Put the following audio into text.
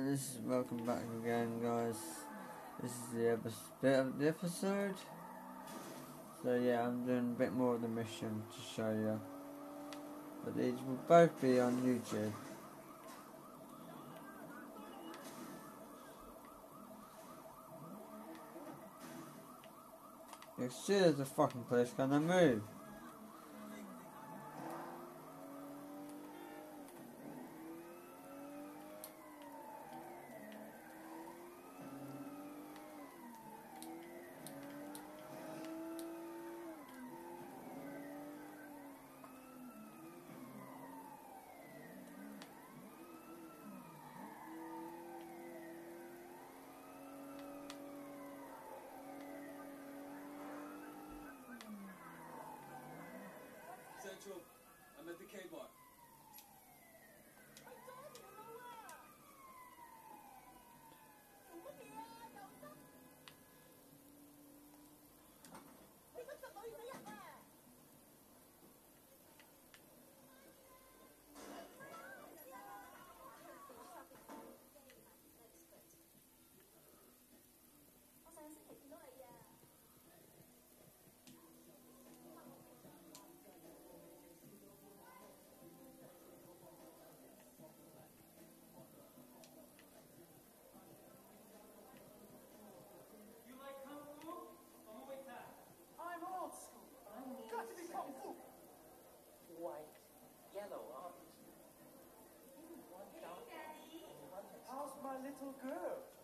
This is welcome back again, guys. This is the bit of the episode. So yeah, I'm doing a bit more of the mission to show you. But these will both be on YouTube. You can see there's a fucking place gonna move. Central, I'm at the K-Bar. White, yellow, orange. How's my little girl?